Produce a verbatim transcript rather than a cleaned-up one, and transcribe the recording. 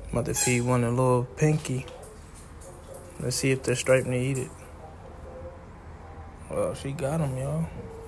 I'm about to feed one a little pinky. Let's see if they're striping to eat it. Well, she got him, y'all.